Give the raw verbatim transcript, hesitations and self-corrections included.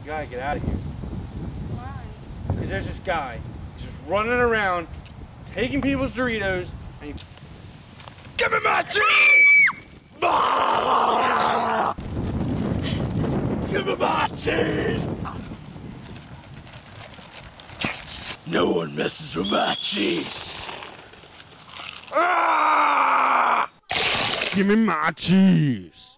You gotta get out of here. Why? Because there's this guy. He's just running around, taking people's Doritos, and he... Give me my cheese! Give me my cheese! No one messes with my cheese. Ah! Give me my cheese.